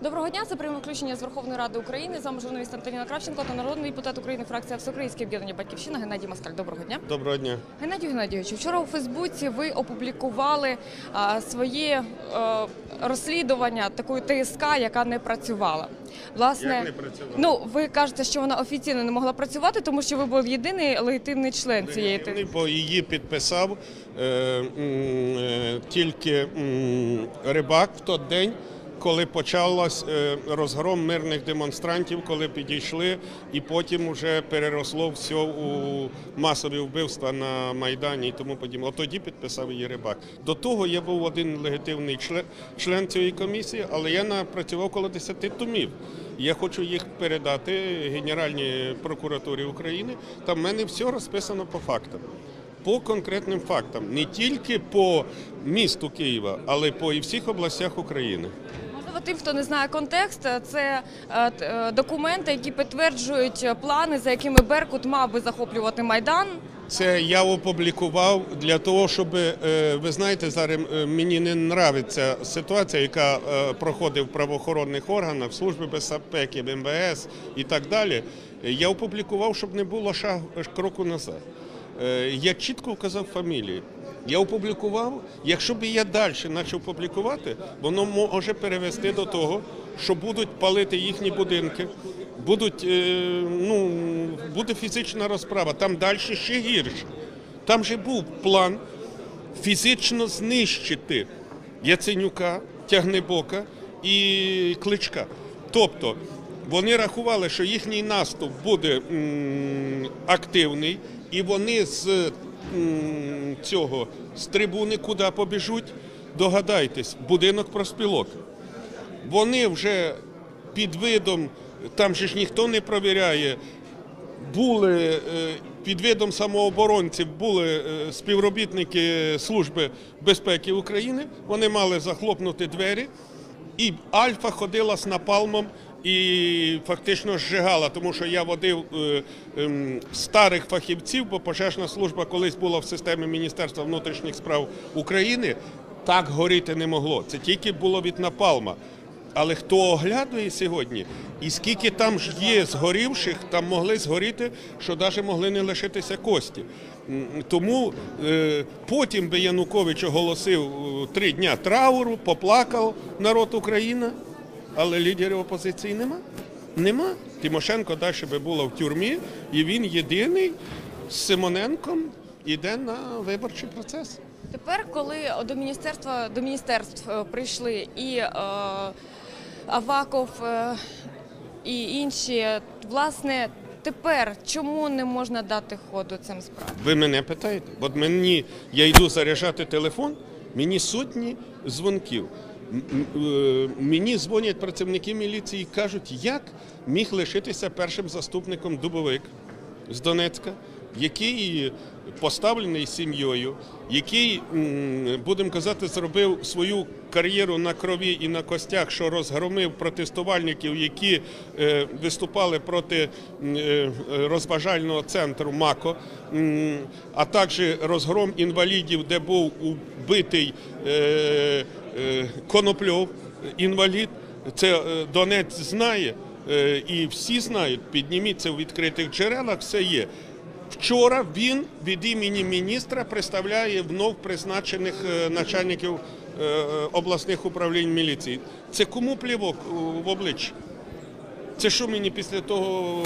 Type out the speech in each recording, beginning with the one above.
Доброго дня, це пряме включення з Верховної Ради України. З вами журналіст Антоніна Кравченко та народний депутат України, фракція Всеукраїнське об'єднання «Батьківщина» Геннадій Москаль. Доброго дня. Доброго дня. Геннадію Геннадійовичу, вчора у Фейсбуці ви опублікували своє розслідування такої ТСК, яка не працювала. Власне, як не працювала? Ви кажете, що вона офіційно не могла працювати, тому що ви був єдиний легітимний член цієї ТСК. Бо її підписав тільки Рибак в той день, коли почався розгром мирних демонстрантів, коли підійшли, і потім вже переросло все у масові вбивства на Майдані і тому подібне. От тоді підписав її Рибак. До того я був один легітимний член цієї комісії, але я напрацював коло 10 томів. Я хочу їх передати Генеральній прокуратурі України. Там в мене все розписано по фактам. По конкретним фактам. Не тільки по місту Києва, але по і всіх областях України. Можливо, тим, хто не знає контекст, це документи, які підтверджують плани, за якими Беркут мав би захоплювати Майдан. Це я опублікував для того, щоб, ви знаєте, зараз мені не подобається ситуація, яка проходить в правоохоронних органах, Служби безпеки, в МВС і так далі. Я опублікував, щоб не було кроку назад. Я чітко вказав фамілії. Я опублікував, якщо б я далі почав публікувати, воно може перевести до того, що будуть палити їхні будинки, буде фізична розправа, там далі ще гірше. Там же був план фізично знищити Яценюка, Тягнебока і Кличка. Тобто вони рахували, що їхній наступ буде активний, і вони з трибуни куди побіжуть, догадайтесь, будинок профспілок. Вони вже під видом, там же ж ніхто не провіряє, були під видом самооборонців, були співробітники Служби безпеки України, вони мали захлопнути двері, і Альфа ходила з напалмом і фактично зжигала, тому що я водив старих фахівців, бо пожежна служба колись була в системі Міністерства внутрішніх справ України, так горіти не могло, це тільки було від напалма. Але хто оглядує сьогодні, і скільки там ж є згорівших, там могли згоріти, що навіть могли не лишитися кості. Тому потім би Янукович оголосив 3 дня трауру, поплакав народ України, але лідерів опозиції нема. Нема. Тимошенко далі би була в тюрмі, і він єдиний з Симоненком йде на виборчий процес. Тепер, коли до міністерств прийшли і Аваков, і інші, власне, тепер чому не можна дати ходу цим справам? Ви мене питаєте? От я йду заряджати телефон, мені сотні дзвонків. Мені дзвонять працівники міліції і кажуть, як міг лишитися першим заступником Дубовик з Донецька, який поставлений сім'єю, який, будемо казати, зробив свою кар'єру на крові і на костях, що розгромив протестувальників, які виступали проти розважального центру МАКО, а також розгром інвалідів, де був убитий Конопльов, інвалід. Це Донець знає, і всі знають, підніміться в відкритих джерелах, все є. Вчора він від імені міністра представляє вновь призначених начальників обласних управлінь міліції. Це кому плівок в обличчя? Це що мені після того,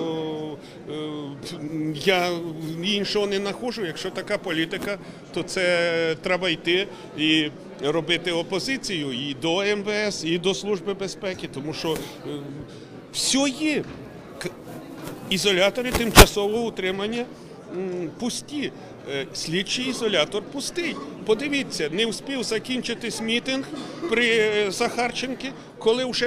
я іншого не знаходжу, якщо така політика, то це треба йти і робити опозицію і до МВС, і до Служби безпеки, тому що все є. Ізолятори тимчасового утримання пусті. Слідчий ізолятор пустий. Подивіться, не встиг закінчитись мітинг при Захарченку, коли вже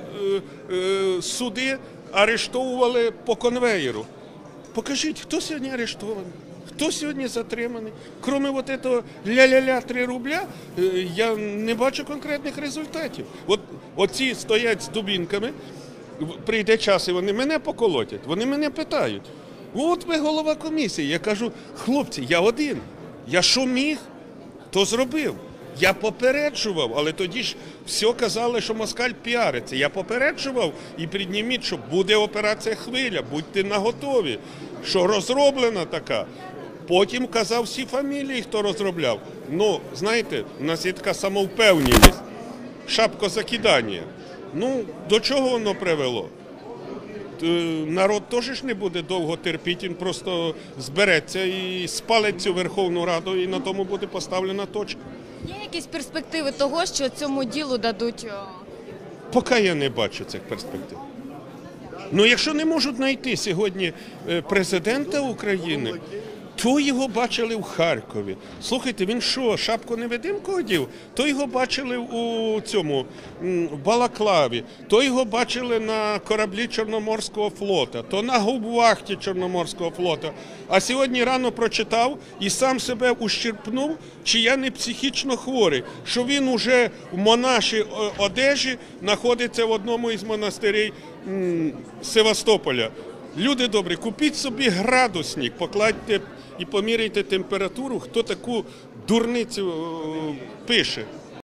суди арештовували по конвеєру. Покажіть, хто сьогодні арештований? Хто сьогодні затриманий? Крім от цього ля-ля-ля 3 рубля, я не бачу конкретних результатів. Оці стоять з дубінками, прийде час, і вони мене поколотять, вони мене питають. От ви голова комісії. Я кажу, хлопці, я один. Я що міг, то зробив. Я попереджував, але тоді ж все казали, що москаль піариться. Я попереджував і підніміть, що буде операція «Хвиля», будьте наготові, що розроблена така. Потім казав всі фамілії, хто розробляв. Ну, знаєте, у нас є така самовпевненість, шапкозакидання. Ну, до чого воно привело? Народ теж ж не буде довго терпіти, він просто збереться і спалить цю Верховну Раду, і на тому буде поставлена точка. Є якісь перспективи того, що цьому ділу дадуть? Поки я не бачу цих перспектив. Ну, якщо не можуть знайти сьогодні президента України, то його бачили в Харкові. Слухайте, він що, шапку-невидимку одів? То його бачили у цьому, в Балаклаві, то його бачили на кораблі Чорноморського флота, то на губвахті Чорноморського флота. А сьогодні рано прочитав і сам себе ущерпнув, чи я не психічно хворий, що він уже в монашій одежі знаходиться в одному із монастирів Севастополя. Люди добрі, купіть собі градусник, покладьте і поміряйте температуру, хто таку дурницю пише.